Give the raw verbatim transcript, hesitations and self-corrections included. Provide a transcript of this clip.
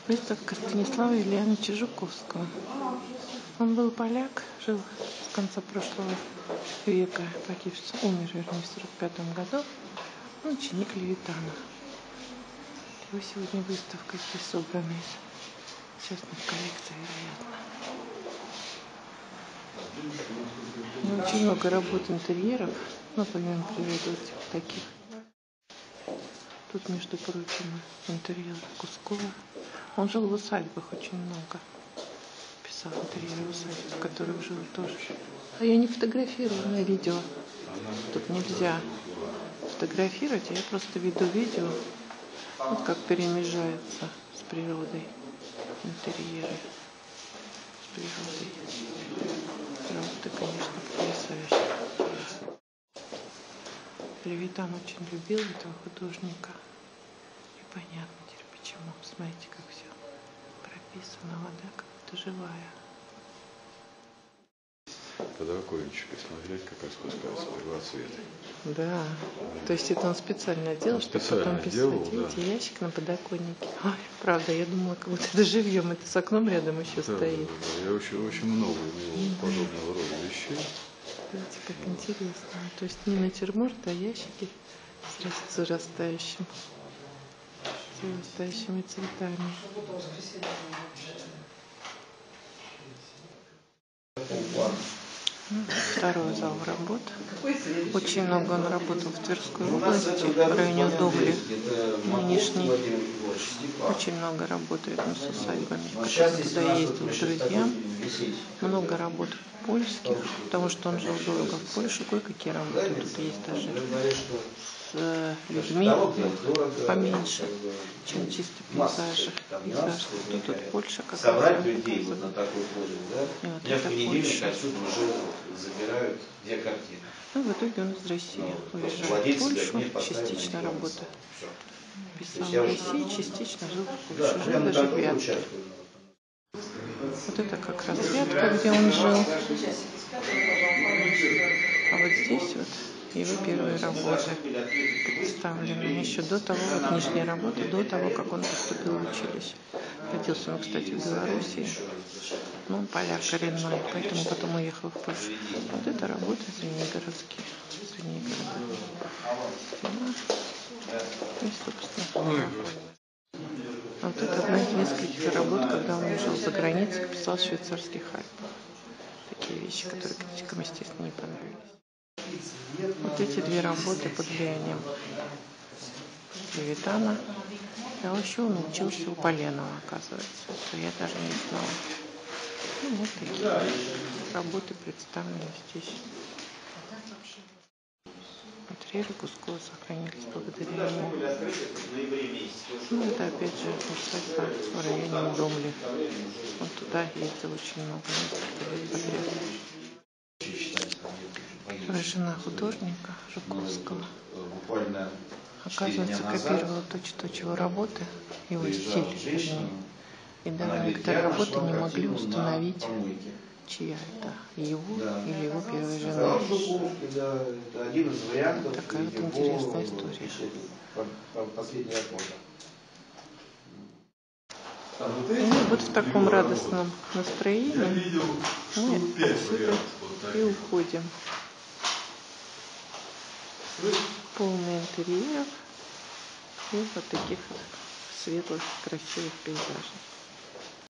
Выставка Станислава Ильяновича Жуковского. Он был поляк, жил с конца прошлого века, погибший, умер, вернее, в сорок пятом году. Он ученик Левитана. Его сегодня выставка здесь собрана из частных коллекций, вероятно. У него очень много работ интерьеров, ну, помимо природы таких. Тут, между прочим, интерьер Кускова. Он жил в усадьбах очень много. Писал интерьеры усадьб, в которых жил тоже. А я не фотографирую на видео. Тут нельзя фотографировать, а я просто веду видео. Вот как перемежается с природой интерьеры. С природой. Работы, конечно, потрясающие. Левитан очень любил этого художника. И понятно теперь почему. Смотрите, как все прописано, вода как-то живая. Подоконничек и смотреть, как распускается первоцвет. Да. То есть это он специально делал, Он чтобы специально потом писать. делал, Видите, да. ящик на подоконнике. Ой, правда, я думала, как будто это живьем, это с окном рядом еще Да, стоит. да, да. Я очень, очень много видел подобного рода вещей. Видите, как интересно. То есть не натюрморт, а ящики с зарастающим, с зарастающими цветами. Второй зал работ. Очень много он работал в Тверской области, в районе Удомли нынешней. Очень много работает он с усадьбами, которые туда ездил к друзьям. Много работ польских, потому что он жил долго в Польше. Кое-какие работы тут есть даже с людьми поменьше, чем чисто пейзажи. Пейзаж. Тут, тут Польша, как собрать людей вот на такой площади, да? И вот Дня в это понедельник Польша. отсюда уже забирают две картины. Ну, в итоге он из России Ну, уезжает в Польшу, частично работает. Писал в России, частично жил в Польше, жил даже в Вятке. Вот это как раз Вятка, где он жил. А вот здесь вот его первые работы представлены. Еще до того, вот нижняя работа, до того, как он поступил в училище. Родился он, кстати, в Белоруссии. Но он поляк коренной, поэтому потом уехал в Польшу. Вот это работа Звенигородские. Звенигород. Стена. И, собственно, а вот это одна из нескольких работ, когда он жил за границей, писал в швейцарских Альпах. Такие вещи, которые критикам, естественно, не понравились. Вот эти две работы под влиянием Левитана. А еще он учился у Поленова, оказывается. Это я даже не знала. Ну, вот такие работы представлены здесь. Интерьеры Кускова сохранились благодаря ему. Ну, это опять же усадьба в районе Удомли. Он туда ездил очень много, несколько лет подряд. Первая жена художника Жуковского, оказывается, копировала точь-в-точь его работы, его стиль, вернее. И даже некоторые работы не могли установить, чья это, его или его первая жена. Вот такая вот интересная история. И вот в таком радостном настроении мы отсюда и уходим. Полный интерьеров и вот таких вот светлых, красивых пейзажей.